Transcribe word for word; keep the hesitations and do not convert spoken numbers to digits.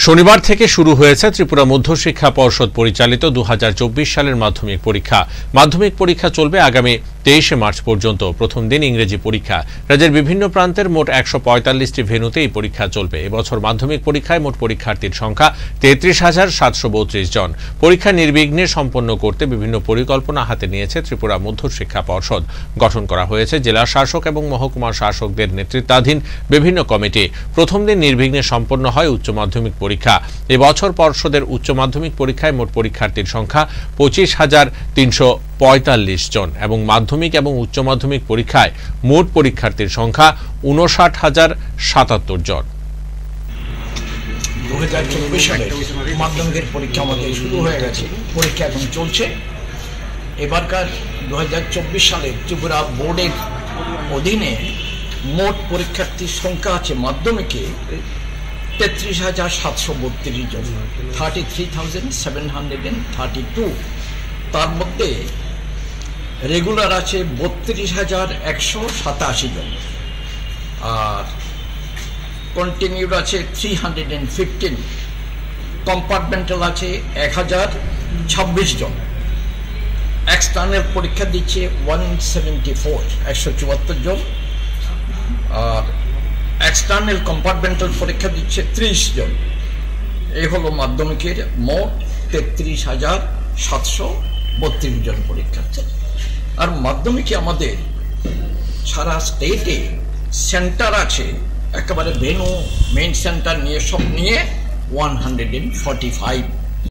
শনিবার থেকে শুরু হয়েছে ত্রিপুরা মধ্যশিক্ষা পর্ষদ পরিচালিত দু হাজার চব্বিশ সালের মাধ্যমিক পরীক্ষা। মাধ্যমিক পরীক্ষা চলবে আগামী তেইশে মার্চ পর্যন্ত। প্রথম দিন ইংরেজি পরীক্ষা। রাজ্যের বিভিন্ন প্রান্তের মোট একশো পঁয়তাল্লিশটি ভেন্যুতে এই পরীক্ষা চলবে। এবছর মাধ্যমিক পরীক্ষায় মোট পরীক্ষার্থীর সংখ্যা তেত্রিশ হাজার সাতশো বত্রিশ জন। পরীক্ষা নির্বিঘ্নে সম্পন্ন করতে বিভিন্ন পরিকল্পনা হাতে নিয়েছে ত্রিপুরা মধ্যশিক্ষা পর্ষদ। গঠন করা হয়েছে জেলা শাসক এবং মহকুমা শাসকদের নেতৃত্বাধীন বিভিন্ন কমিটি। প্রথম দিন নির্বিঘ্নে সম্পন্ন হয় উচ্চ মাধ্যমিক পরীক্ষা। এবছর পর্ষদের উচ্চ মাধ্যমিক পরীক্ষায় মোট পরীক্ষার্থীর সংখ্যা পঁচিশ হাজার তিনশো পঁয়তাল্লিশ জন এবং মাধ্যমিক এবং উচ্চ মাধ্যমিক পরীক্ষায় মোট পরীক্ষার্থীর সংখ্যা উনষাট হাজার সাতাত্তর জন। দু হাজার চব্বিশ সালে মাধ্যমিকের পরীক্ষা আমাদের শুরু হয়ে গেছে, পরীক্ষা এখন চলছে। এবারকার দু হাজার চব্বিশ সালে ত্রিপুরা বোর্ডের অধীনে মোট পরীক্ষার্থীর সংখ্যা আছে মাধ্যমিকে তেত্রিশ হাজার সাতশো বত্রিশ জন, thirty three thousand seven hundred and thirty two. তার মধ্যে রেগুলার আছে বত্রিশ হাজার একশো সাতাশি জন, আর কন্টিনিউড আছে three hundred and fifteen, compartmental আছে এক হাজার ছাব্বিশ জন, এক্সটার্নাল পরীক্ষা দিচ্ছে ওয়ান সেভেন্টি ফোর একশো চুয়াত্তর জন, আর এক্সটার্নাল কম্পার্টমেন্টাল পরীক্ষা দিচ্ছে ত্রিশ জন। এই হলো মাধ্যমিকের মোট তেত্রিশ হাজার সাতশো বত্রিশ জন পরীক্ষার্থী। আর মাধ্যমিকে আমাদের সারা স্টেটে সেন্টার আছে, একেবারে ভেন্যু মেইন সেন্টার নিয়ে সব নিয়ে one hundred and forty five